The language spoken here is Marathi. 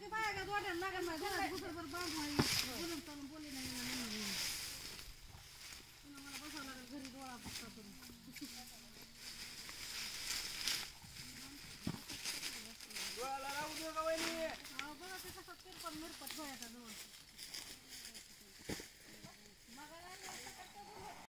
ते बाया का वाटायला लागत नाही घरात कुठं बांधून बोलून चालून बोलले नाही पुन्हा मला बसावं लागेल घरी डोळा पक्का करून डोळ्याला राहू दे का वहिनी बघा ते कसा तिरपट मिरपट व्हायचा जवळ